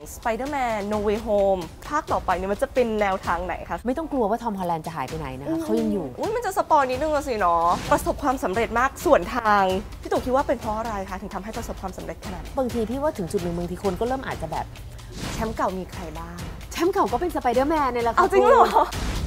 Spider-Man No Way Home ภาคต่อไปเนี่ยมันจะเป็นแนวทางไหนคะไม่ต้องกลัวว่าทอมฮอลแลนด์จะหายไปไหนนะคะเขายังอยู่มันจะสปอยนิดนึงสิเนาะประสบความสำเร็จมากส่วนทางพี่ตู่คิดว่าเป็นเพราะอะไรคะถึงทำให้ประสบความสำเร็จขนาดบางทีพี่ว่าถึงจุดหนึ่งบางทีคนก็เริ่มอาจจะแบบแชมป์เก่ามีใครบ้างแชมป์เก่าก็เป็นสไปเดอร์แมนเนี่ยแหละค่ะเอาจริงเหรอ